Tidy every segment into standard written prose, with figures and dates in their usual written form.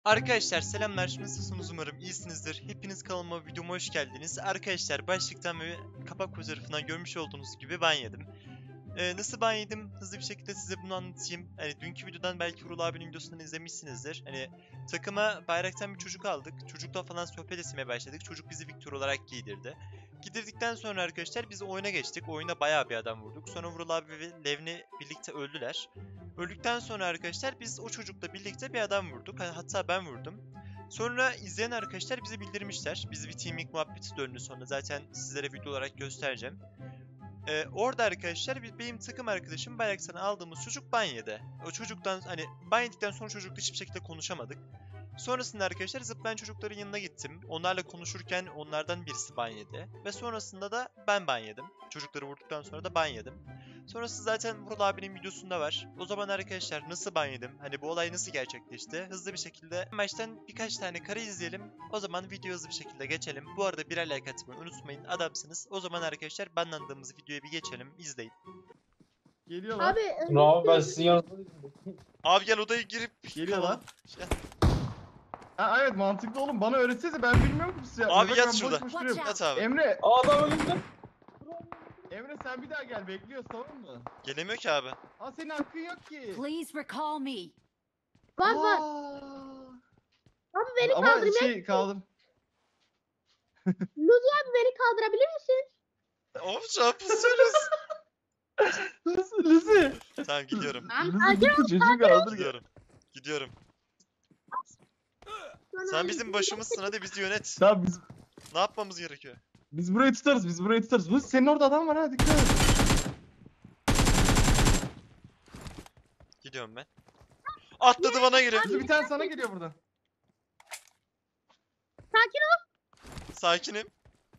Arkadaşlar selamlar, nasılsınız umarım iyisinizdir. Hepiniz kanalıma, videoma hoş geldiniz. Arkadaşlar başlıktan ve kapak fotoğrafından görmüş olduğunuz gibi ban yedim. Nasıl ban yedim? Hızlı bir şekilde size bunu anlatayım. Hani dünkü videodan belki Uğur abinin videosundan izlemişsinizdir. Hani takıma bayraktan bir çocuk aldık. Çocukla falan sohbet etmeye başladık. Çocuk bizi Victor olarak giydirdi. Giydirdikten sonra arkadaşlar biz oyuna geçtik. Oyuna bayağı bir adam vurduk. Sonra Uğur abi ve Levni birlikte öldüler. Öldükten sonra arkadaşlar biz o çocukla birlikte bir adam vurduk. Hatta ben vurdum. Sonra izleyen arkadaşlar bize bildirmişler. Biz bir teaming muhabbeti döndü sonra zaten sizlere video olarak göstereceğim. Orada arkadaşlar benim takım arkadaşım Bayraktar'dan aldığımız çocuk ban yedi. O çocuktan hani ban yedikten sonra çocukla hiçbir şekilde konuşamadık. Sonrasında arkadaşlar zıplayan çocukların yanına gittim. Onlarla konuşurken onlardan birisi ban yedi. Ve sonrasında da ben ban yedim. Çocukları vurduktan sonra da ban yedim. Sonrası zaten Vural abinin videosunda var. O zaman arkadaşlar nasıl ban yedim? Hani bu olay nasıl gerçekleşti? Hızlı bir şekilde baştan birkaç tane kare izleyelim. O zaman video hızlı bir şekilde geçelim. Bu arada birer like atmayı unutmayın. Adamsınız. O zaman arkadaşlar banlandığımız videoya bir geçelim. İzleyin. Geliyorlar. Abi ben sizin yanınızdayım. Abi gel odaya girip Geliyorlar. Şey- Ha, evet mantıklı oğlum. Bana öğretsenize ben bilmiyorum ki siz Abi Bak, yat ben şurada. boş boş duruyorum. Yat abi. Emre, Adam önümde. Emre sen bir daha gel. Bekliyoruz tamam mı? Gelemiyor ki abi. Aa senin hakkın yok ki. Please recall me. Var. Aa. Abi beni Ama kaldırmaya kaldım. Luzi abi beni kaldırabilir misin? Of çarpışıyoruz. Lucy. Tamam gidiyorum. Lucy gitti çocuğu kaldır. Gidiyorum. Gidiyorum. Sen bizim başımızsın, hadi bizi yönet. Tamam Ne yapmamız gerekiyor? biz burayı tutarız. Lucy senin orada adam var ha dikkat et. Gidiyorum ben. Atladı bana geri. Lucy bir tane sana geliyor buradan. Sakin ol. Sakinim.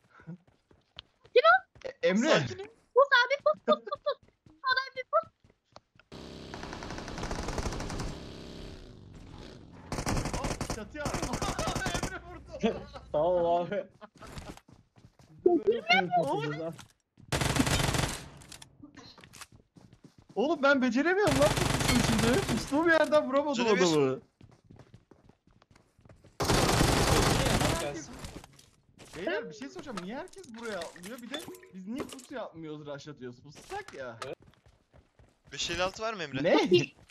Emre. Sakinim. Pus abi pus. Adam bir pus. Hop çatıya. Emre vurdu. Tamam abi. Oğlum ben beceremiyorum lan bu içinde. Puslu bir yerden vuramadım Canı bir. adamı. Beyler bir şey soracağım. Niye herkes buraya atlıyor? Bir de biz niye pusu yapmıyoruz, rush atıyoruz? Pussak ya. 556 var mı Emre? Ne?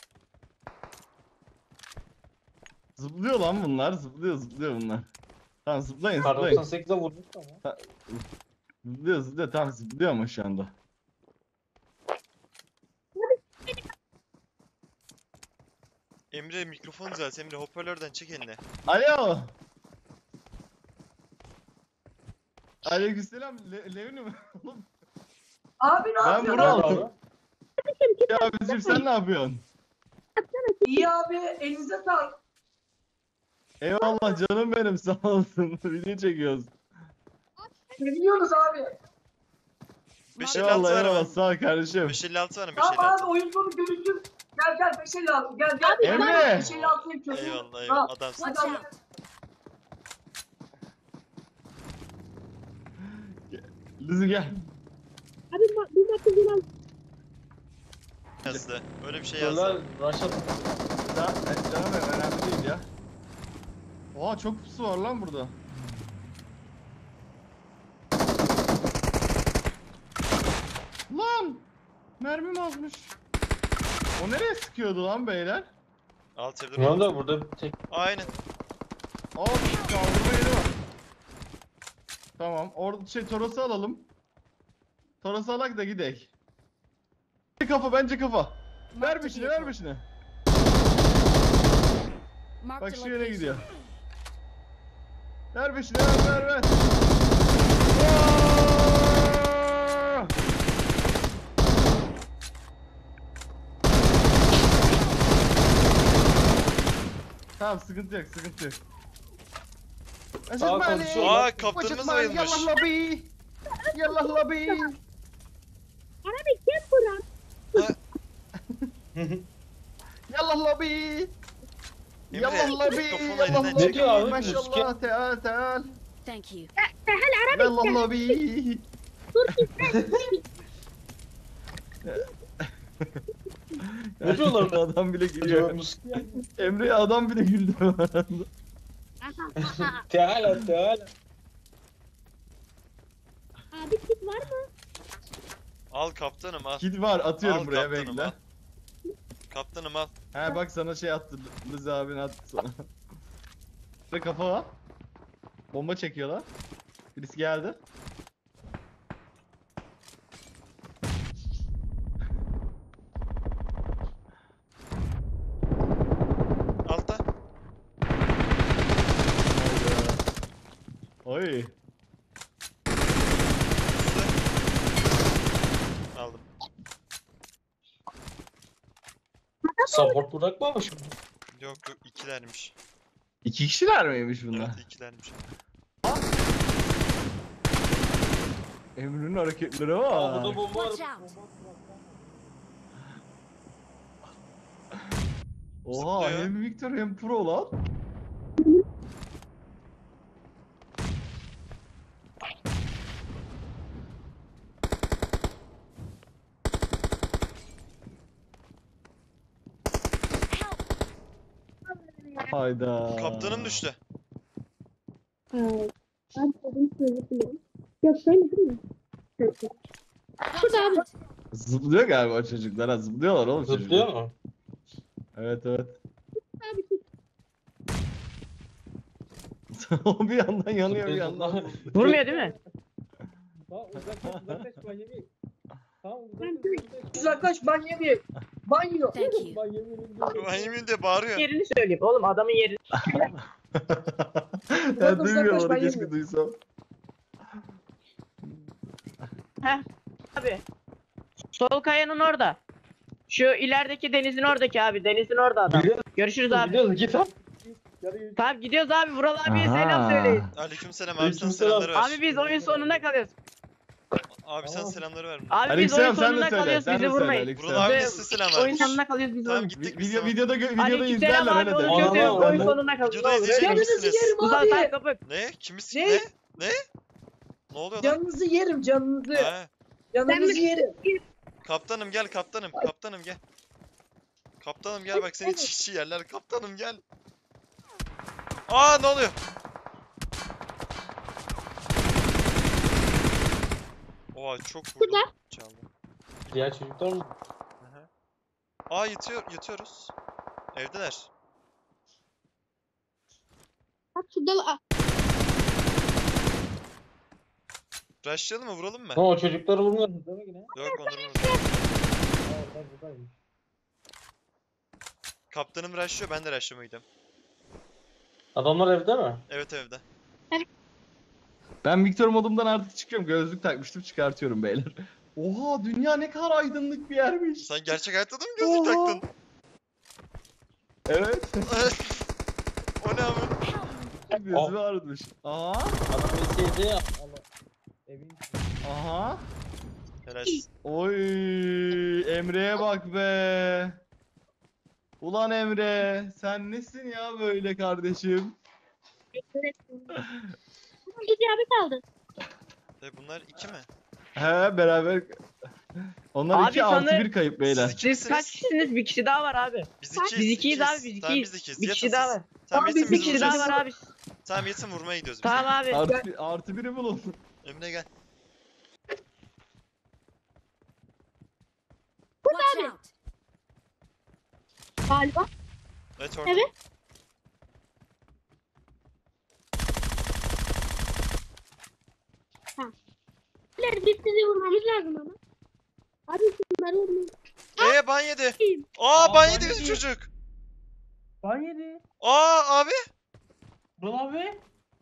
Zıplıyor lan bunlar. Zıplıyor bunlar. Tamam zıplayın. Kar 98'e vurduk ama. Zıplıyor. Tamam zıplıyor ama şu anda. Emre mikrofon düzelt. Emre hoparlörden çek elini. Alo. Aleykümselam. Levni mi? Oğlum, Abi ne ben yapıyorsun? bunu aldım. Ya Özgür sen ne yapıyorsun? İyi abi elinize sağlık. Eyvallah canım benim sağ olasın. Video çekiyoruz. Seviyoruz abi. 556 Eyvallah var eyvallah mı? sağ ol kardeşim. 556 var mı? Tamam abi 556. oyun sonu görüşürüz. Gel 556 gel. Emre! 556 yapıyorsun. Eyvallah eyvallah adamsın. Hadi Watch abi. out. Lüzü gel. Abi bir dakika biraz. Yazdı. Öyle bir şey Şöyle yazdı. rush at. Canım benim önemli değil ya. Oha çok pusu var lan burada. Lan! Mermim azmış. O nereye sıkıyordu lan beyler? Alt evde Şu anda burada tek Aynen. Aa kaldırma yeri var. Tamam orada Toros'u alalım. Toros'u alak da gidek. Bence kafa. Ver peşine. Marked Bak a şu yere location. gidiyor. Ver peşine ver. Aa! Tamam sıkıntı yok. Sağ konuşuyor. Aa kaptanımız bayılmış. Yallah lobi. Abi kim buram? Yallah lobi. Emre Yallah lobi. mikrofonu Yallah elinden lobi. çek. Çekiyor abi, Maşallah teal. Thank you. Yallah lobi. Dur gitme. Ne diyorlar lan? Adam bile gülüyor. Muski ya. Emre'ye adam bile güldü. Teala teala. Abi kit var mı? Al kaptanım al. Kid var atıyorum Al buraya kaptanım, bekle. al. Kaptanım al. He bak sana şey attı. Rıza abin attı sana. Ve kafa var. Bomba çekiyorlar. Birisi geldi. Altta. Oy. Üstte. Aldım. Support bırakmamış mı? Yok yok ikilermiş. İki kişiler miymiş bunlar? Evet ikilermiş. Emre'nin hareketleri Aa var. burada bomba var. Watch out. Oha Zıplıyor. hem Victor hem Pro lan. Hayda. Kaptanım düştü. Ben dedim söyleyeyim. Yok şöyle değil mi? Watch Şurada abi. out. Zıplıyor galiba çocuklar ha zıplıyorlar oğlum Zıplıyor çocuklar. mu? Evet evet. Abi kit. O bir yandan yanıyor bir Zıplıyor, yandan. zıplıyor. Vurmuyor değil mi? Tamam uzaklaş manyevi. Tamam Uzaklaş banyo. Banyo. Thank you. Ben yemin de bağırıyor. Yerini söyleyeyim. Oğlum adamın yerini. Ya duymuyorum onu ben keşke yemiyorum. duysam. Abi. Sol kayanın orada. Şu ilerideki denizin oradaki abi. Denizin orada adam. Biliyoruz. Görüşürüz abi. Biliyoruz git abi. Tamam gidiyoruz abi. Vural abiye selam söyleyin. Aleykümselam abi sen Aleykümselam. selamları ver. Abi biz oyun sonuna kalıyoruz. Abi sen Tamam. selamları ver. Abi biz oyun Aleykümselam sen de sonuna söyle. kalıyoruz. Sen de Bizi söyle vurmayın. Aleykümselam. Vural abi Ve size selam oyun ver. sonuna kalıyoruz. Bizi Tamam vurmayın. gittik biz Videoda tamam. videoda izlerler Aleykümselam öyle abi. de. Oyun Ana, kötü. Oyun ana. sonuna kalıyoruz. Videoda Ne olur. izleyecek Canınızı misiniz? yerim Uzat abi. sen kapık. Ne? Kimiz? Ne? Ne? Ne oluyor lan? Canınızı yerim canınızı. He. Canınızı yerim. Kaptanım gel kaptanım. Kaptanım gel. Kaptanım gel bak seni çiğ yerler. Kaptanım gel. Aa ne oluyor? Oha çok vurdum. Çaldı. Diğer çocuklar mı? Aha. Aa yatıyoruz. Evdeler. Bak şurada. Rushlayalım mı vuralım mı? Ha, o çocukları vurmuyorsunuz değil mi yine? Yok onları vuralım. Aa, buradaymış. Kaptanım rushlıyor ben de rushlamayı gidiyorum. Adamlar evde mi? Evet evde. Ben Victor modumdan artık çıkıyorum. Gözlük takmıştım çıkartıyorum beyler. Oha dünya ne kadar aydınlık bir yermiş. Sen gerçek hayatta da mı gözlük Oha. taktın? Evet. O ne abi? Gözü varmış. Aha. Adam esiydi ya. Allah. Evin. Aha. Helal. Oy Emre'ye bak be. Ulan Emre sen nesin ya böyle kardeşim? Bir abi kaldı. Bunlar iki mi? He beraber. Onlar Abi 2 artı sanırım- 1 kayıp beyler. Siz Siz kaç kişisiniz? Bir kişi daha var abi. Biz ikiyiz. Biz ikiyiz abi. Biz Tamam ikiyiz. biz ikiyiz. Bir Yatın kişi daha siz. var. Tamam Abi, yetin Bir biz kişi daha vuracağız. var abi. Tamam yetin vurmaya gidiyoruz biz. Tamam abi. Artı 1'i bulun. Emre gel. Watch out. Galiba. Evet orada. Evet. Biz sizi vurmamız lazım ama. Abi şunları vurmayın. Ban yedi. Aa, Ban ban yedi bizim yedi. çocuk. Ban yedi. Abi. Bural abi.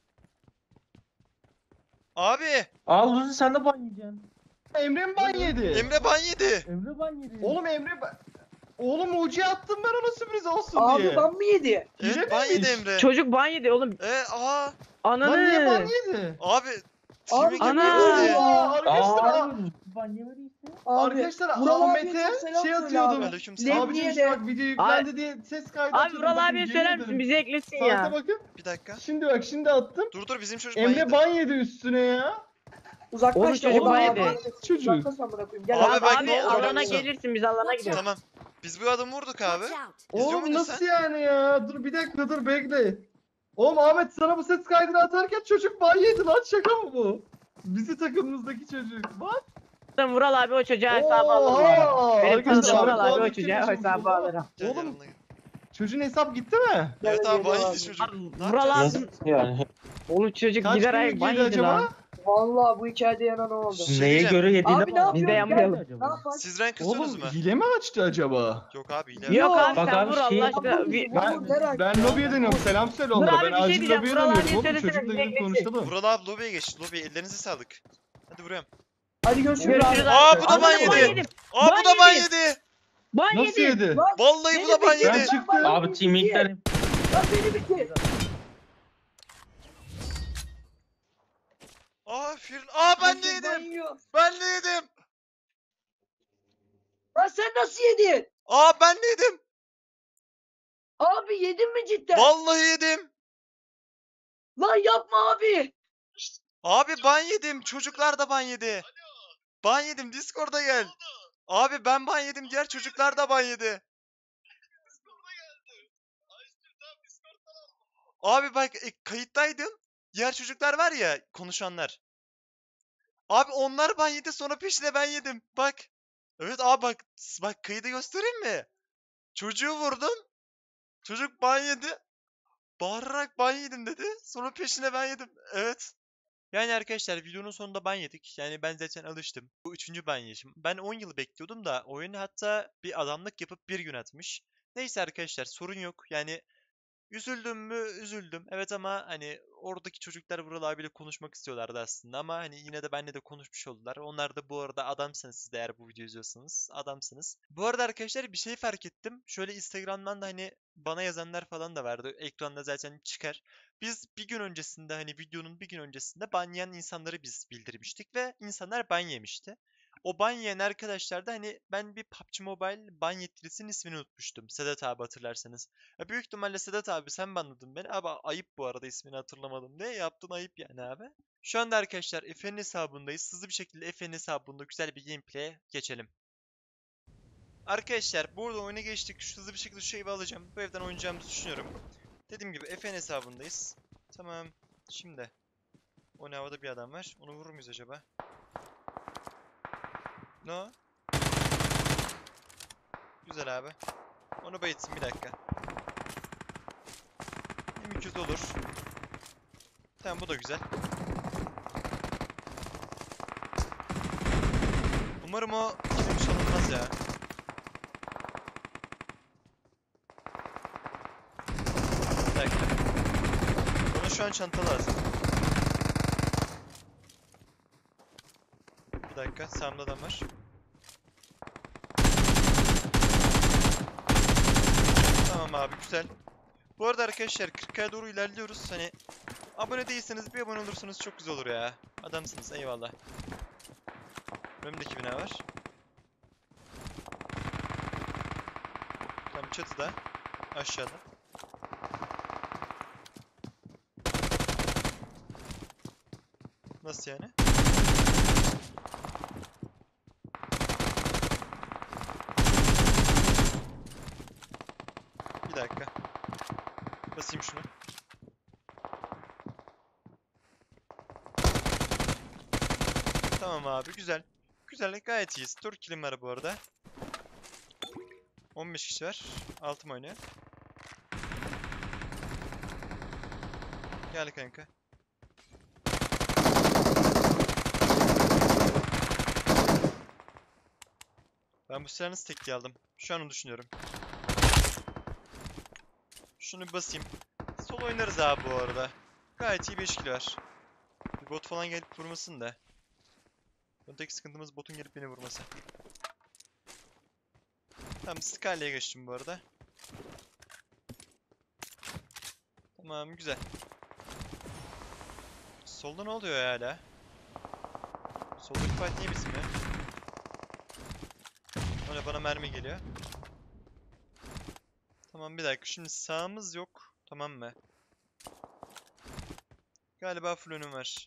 Abi. Al Luzi sen de ban yiyeceksin. Emre mi ban yedi? Emre ban yedi. Emre ban yedi. Oğlum Oğlum ucu attım ben ona sürpriz olsun diye. Abi ban mı yedi? Yine Evet ban yedi miymiş? Emre. Çocuk ban yedi oğlum. Lan niye ban Ananı. yedi? Abi. Abi, Teaming ana. yapıyoruz ya. Aa, arkadaşlar, ban yemediyse. Abi. arkadaşlar Vural abiye Ahmet'e çok selam şey söyle atıyordum. abi. Aleykümselam. Lan Abicim niye işte de? bak video yüklendi diye ses kaydı Abi atıyordum. Vural Bakın, abiye yemin söyler ederim. misin? Bizi eklesin Saate ya. bakın. Bir dakika. Şimdi bak şimdi attım. Dur bizim çocuk ban Emre yedi. ban yedi üstüne ya. Uzaklaş Oğlum da çocuk oradan ban abi. yedi. Çocuk. Uzaklaş amına koyayım. Gel Abi abi. bak Abi ne oldu biliyor alana musun? gelirsin biz alana gidiyoruz. Tamam. Biz bu adamı vurduk abi. Watch out. İzliyor Oğlum muydun nasıl sen? yani ya? Dur bir dakika dur bekle. Oğlum Ahmet sana bu ses kaydını atarken çocuk ban yedi lan, şaka mı bu? Bizi takımımızdaki çocuk. Bak. Vural abi o çocuğa hesabı alır bu arada. Oha! Benim Arkadaşlar, tanıdığım Vural abi o Ahmet çocuğa kimmiş hesabı bu? alırım. Gel Oğlum, yanımda gel. Çocuğun hesap gitti mi? Evet abi Geliyor ban yedi çocuk. Ne Vural yapacağız? abi. Yani Oğlum çocuk Kaç gider günlük ay ban yedi yedi lan. acaba? Vallahi bu hikayede yanan o oldu. Şey neye diyeceğim. göre yediğine Abi ne bağlı. Biz de yapıyoruz? yanmayalım. Ne yapalım? Siz rank kısıyorsunuz Oğlum mu? hile mi açtı acaba? Yok abi hile. Yok abi Bak sen abi, vur Allah şey- aşkına. Ben lobiye dönüyorum. Selam söyle Dur onlara. abi, Ben bir şey acil diyeceğim. lobiye Vural dönüyorum abiye oğlum. söylesene, Çocukla bir gidip beklesin. konuşalım. Vural abi lobiye geç. Lobiye ellerinize sağlık. Hadi vuruyorum. Hadi görüşürüz. Görüşürüz abi. abi. Aa, bu da Anladım, ban yedi. yedim. Aa bu da ban yedi. yedi. Ban Nasıl yedi. yedi? Vallahi bu da ban Ben yedi. çıktım. Abi team linkler Lan beni bitir. Aa Firun. Aa ben de Herkes ban yedim. yiyor. Ben de yedim. Lan sen nasıl yedin? Aa ben de yedim. Abi yedin mi cidden? Vallahi yedim. Lan yapma abi. Abi ban yedim. Çocuklar da ban yedi. Ban yedim. Discord'a gel. Abi ben ban yedim. Diğer çocuklar da ban yedi. Abi bak kayıttaydım. Diğer çocuklar var ya konuşanlar. Abi onlar ban yedi, sonra peşine ben yedim. Bak. Evet abi bak. Bak kaydı göstereyim mi? Çocuğu vurdum. Çocuk ban yedi. Bağırarak ban yedim dedi. Sonra peşine ben yedim. Evet. Yani arkadaşlar videonun sonunda ban yedik. Yani ben zaten alıştım. Bu 3. ban yiyişim. Ben 10 yıl bekliyordum da oyunu hatta bir adamlık yapıp bir gün atmış. Neyse arkadaşlar sorun yok. Yani üzüldüm mü? Üzüldüm. Evet ama hani oradaki çocuklar Vural abiyle konuşmak istiyorlardı aslında ama hani yine de benimle de konuşmuş oldular. Onlar da bu arada adamsınız, siz de eğer bu videoyu izliyorsanız adamsınız. Bu arada arkadaşlar bir şey fark ettim. Şöyle Instagram'dan da hani bana yazanlar falan da vardı. Ekranda zaten çıkar. Biz bir gün öncesinde hani videonun bir gün öncesinde ban yiyen insanları biz bildirmiştik ve insanlar ban yemişti. O ban yiyen arkadaşlar da hani ben bir PUBG Mobile ban yetkilisinin ismini unutmuştum. Sedat abi hatırlarsanız. Ya büyük ihtimalle Sedat abi sen banladın beni. Abi ayıp bu arada ismini hatırlamadım diye. Yaptığın ayıp yani abi. Şu anda arkadaşlar Efe'nin hesabındayız. Hızlı bir şekilde Efe'nin hesabında güzel bir gameplay'e geçelim. Arkadaşlar burada oyuna geçtik. Hızlı bir şekilde şu evi alacağım. Bu evden oynayacağımızı düşünüyorum. Dediğim gibi Efe'nin hesabındayız. Tamam. Şimdi. O ne, havada bir adam var. Onu vurur muyuz acaba? No. Güzel abi. Onu bayıtsın bir dakika. 2200 olur. Tamam bu da güzel. Umarım o kilim çalınmaz ya. Bir dakika. Bana şu an çanta lazım. Bir dakika, sağımda adam var. Tamam abi güzel. Bu arada arkadaşlar 40'a doğru ilerliyoruz. Hani abone değilseniz bir abone olursanız çok güzel olur ya. Adamsınız, eyvallah. Önümdeki bina var. Tamam çatıda. Aşağıda. Nasıl yani? Bir dakika. Basayım şunu. Tamam abi güzel. Güzel, gayet iyiyiz. 4 kilim var bu arada. 15 kişi var. Altım oynuyor. Gel kanka. Ben bu silahı nasıl tekliğe aldım? Şu an onu düşünüyorum. Şunu bir basayım. Sol oynarız abi bu arada. Gayet iyi 5 kill var. Bir bot falan gelip vurmasın da. Tek sıkıntımız botun gelip beni vurması. Tamam, Sky'le geçtim bu arada. Tamam güzel. Solda ne oluyor ya hala? Soldaki fight niye bizim ya? Öyle bana mermi geliyor. Tamam bir dakika, şimdi sağımız yok. Tamam mı? Galiba full önüm var.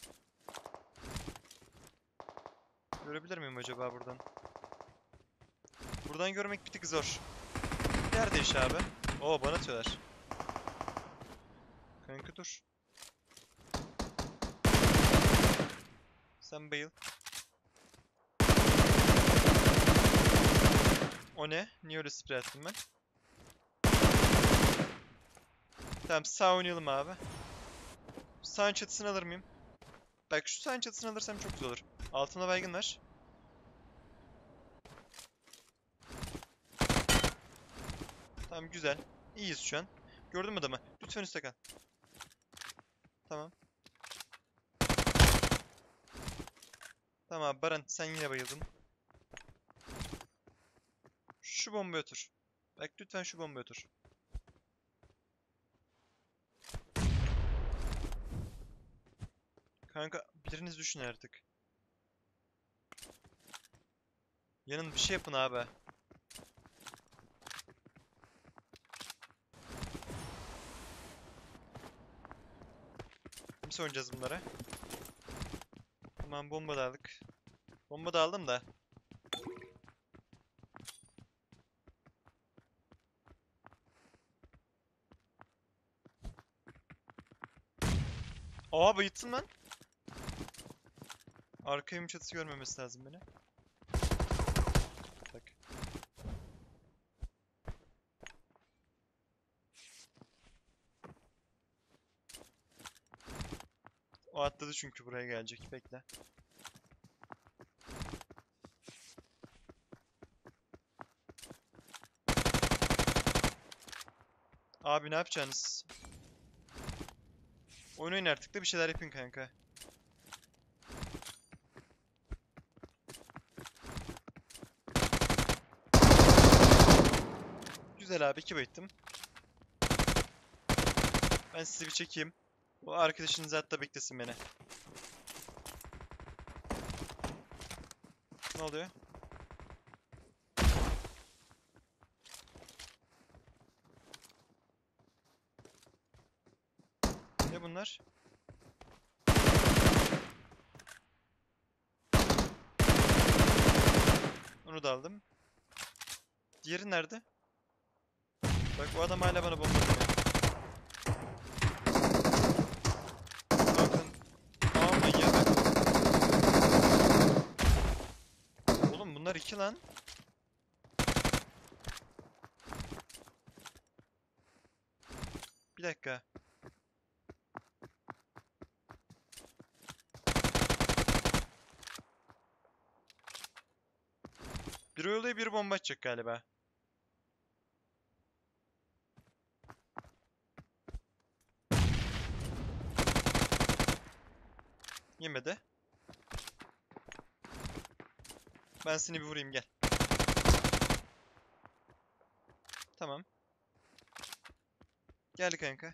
Görebilir miyim acaba buradan? Buradan görmek bir tık zor. Yer değiş abi. Oo, bana atıyorlar. Kanka dur. Sen bayıl. O ne? Niye öyle sprey attım ben? Tamam, sağ oynayalım abi. Sağın çatısını alır mıyım? Bak şu sağın çatısını alırsam çok güzel olur. Altımda baygın var. Tamam, güzel. İyiyiz şu an. Gördün mü adamı? Lütfen üstte kal. Tamam. Tamam Baran, sen yine bayıldın. Şu bombaya otur. Bak lütfen şu bombaya otur. Kanka biriniz düşün artık. Yanın bir şey yapın abi. Nasıl oynayacağız bunlara? Tamam, bomba da aldık. Bomba da aldım da. Aa, bayıttın lan. Arka evim çatısı görmemesi lazım beni. Bak. O atladı çünkü buraya gelecek. Bekle. Abi ne yapacaksınız? Oynayın artık da bir şeyler yapın kanka. Güzel abi, 2 bayıttım. Ben sizi bir çekeyim. O arkadaşınız hatta beklesin beni. Ne oluyor? Ne bunlar? Onu da aldım. Diğeri nerede? Bak bu adam hala bana bomba atıyor. Bakın. Aman ya bak. Oğlum bunlar 2 lan. Bir dakika. Biri öyle bir bomba atacak galiba. Yemedi. Ben seni bir vurayım, gel. Tamam. Gel kanka.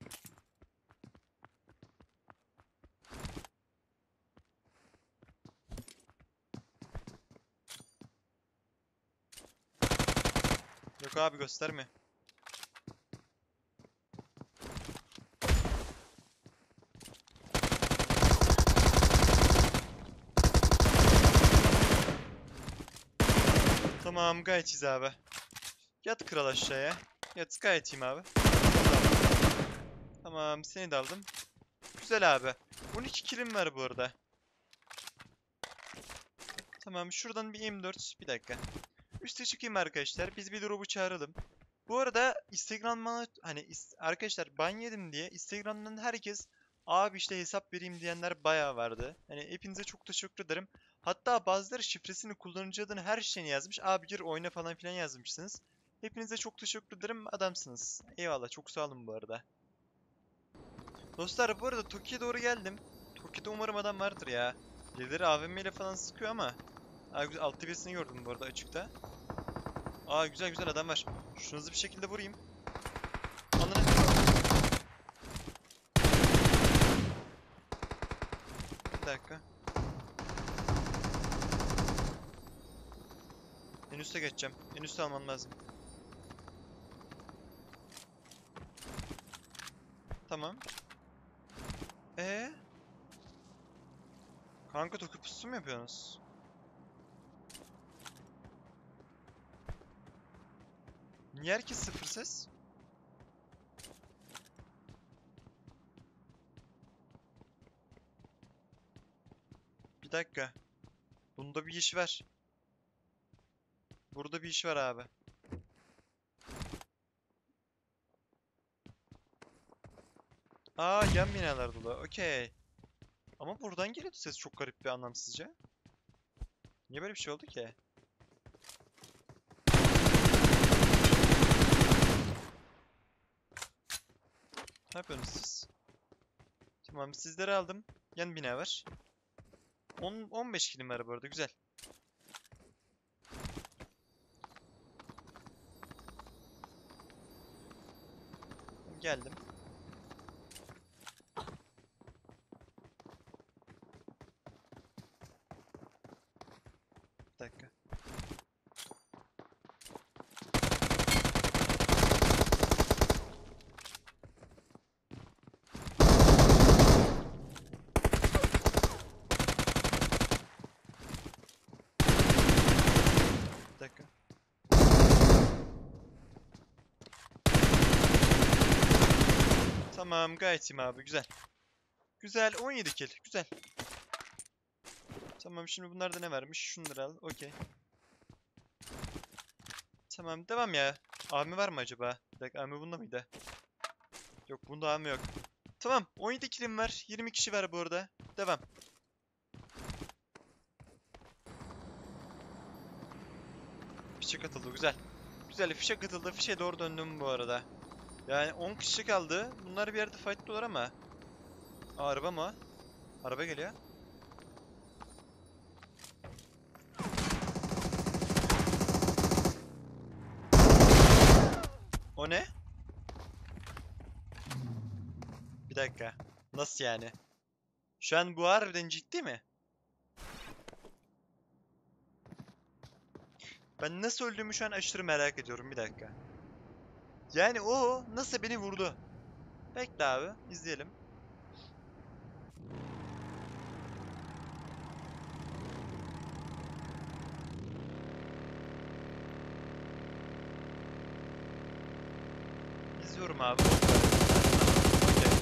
Yok abi, gösterme. Tamam, gayet iyiyiz abi. Yat kral aşağıya. Yat, gayet iyiyim abi. Tamam, seni de aldım. Güzel abi. 12 killim var bu arada. Tamam, şuradan bir M4. Bir dakika. Üste çıkayım arkadaşlar. Biz bir drop'u çağıralım. Bu arada Instagram'dan hani arkadaşlar ban yedim diye Instagram'dan herkes abi işte hesap vereyim diyenler bayağı vardı. Hani hepinize çok teşekkür ederim. Hatta bazıları şifresini, kullanıcı adını, her şeyini yazmış. Abi gir oyna falan filan yazmışsınız. Hepinize çok teşekkür ederim. Adamsınız. Eyvallah, çok sağ olun bu arada. Dostlar bu arada Toki'ye doğru geldim. Toki'de umarım adam vardır ya. Birileri AVM ile falan sıkıyor ama. Aa, güzel, alt birisini gördüm bu arada açıkta. Aa, güzel güzel adam var. Şunu hızlı bir şekilde vurayım. Anladın. Bir dakika. En üste geçeceğim. En üste almam lazım. Tamam. Kanka Toki pusu mu yapıyorsunuz? Niye herkes sıfır ses? Bir dakika. Bunda bir iş var. Burada bir iş var abi. Aa, yan binalar dolu. Okey. Ama buradan geliyordu ses, çok garip bir, anlamsızca. Niye böyle bir şey oldu ki? Ne yapıyorsunuz siz? Tamam, sizleri aldım. Yan bina var. 15 kilim var bu arada, güzel. Geldim. Bir dakika. Bir dakika. Tamam, gayet iyiyim abi, güzel. Güzel, 17 kill, güzel. Tamam, şimdi bunlarda ne varmış? Şunları al, okey. Tamam, devam ya. AVM var mı acaba? Bir dakika, AVM bunda mıydı? Yok, bunda AVM yok. Tamam, 17 killim var. 20 kişi var bu arada. Devam. Fişek atıldı, güzel. Güzel, fişek atıldı. Fişe doğru döndüm bu arada. Yani 10 kişi kaldı. Bunlar bir yerde fightlıyorlar ama. Aa, araba mı? Araba geliyor. O ne? Bir dakika. Nasıl yani? Şu an bu harbiden ciddi mi? Ben nasıl öldüğümü şu an aşırı merak ediyorum. Bir dakika. Yani o nasıl beni vurdu? Bekle abi, izleyelim. İzliyorum abi. Okey.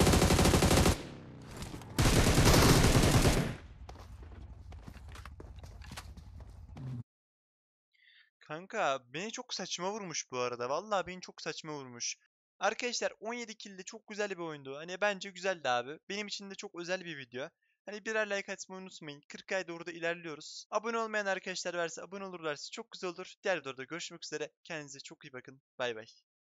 Kanka beni çok saçma vurmuş bu arada. Vallahi beni çok saçma vurmuş. Arkadaşlar, 17 kill de çok güzel bir oyundu. Hani bence güzeldi abi. Benim için de çok özel bir video. Hani birer like atmayı unutmayın. 40'a doğru da ilerliyoruz. Abone olmayan arkadaşlar varsa abone olurlarsa çok güzel olur. Diğer videoda görüşmek üzere. Kendinize çok iyi bakın. Bay bay.